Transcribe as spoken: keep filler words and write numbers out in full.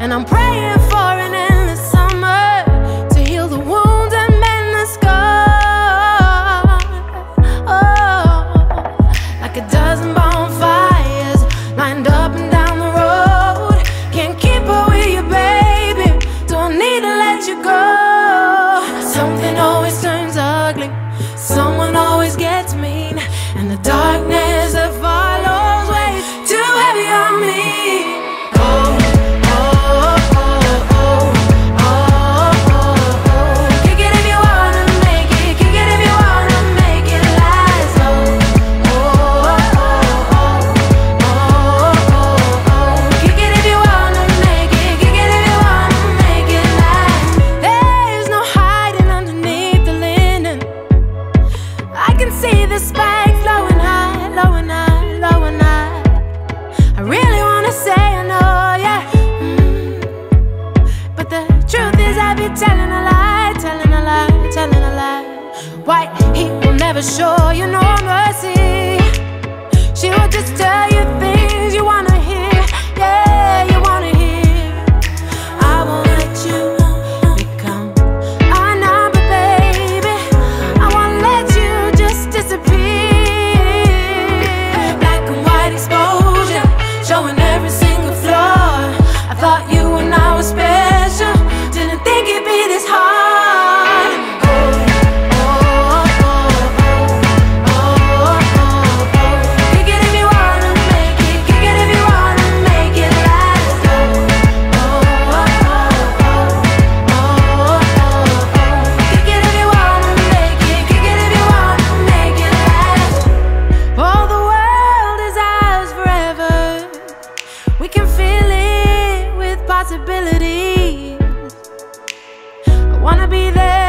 And I'm praying for an endless summer to heal the wounds and mend the scars. Oh, like a dozen bonfires lined up and down the road. Can't keep up with you, baby, don't need to let you go. Something always turns ugly, someone always gets mean, and the darkness that follows weighs too heavy on me. See the spikes flowing high, flowing high, flowing high. I really wanna say I know, yeah, mm. But the truth is I be telling a lie, telling a lie, telling a lie. White heat will never show you no mercy. She will just tell you things you wanna hear, yeah, you wanna hear. I won't let you become our number, baby. I won't let you disappear. Black and white exposure, showing every single flaw. I thought you and I were special, didn't think it'd be this hard. Oh, oh, oh, oh, oh, oh, oh. Kick it if you wanna make it, kick it if you wanna make it last. Oh, oh, oh, oh, oh, oh, oh. Kick it if you wanna make it, kick it if you wanna make it last. Oh, the world is ours forever. We can fill it with possibilities. I wanna be there.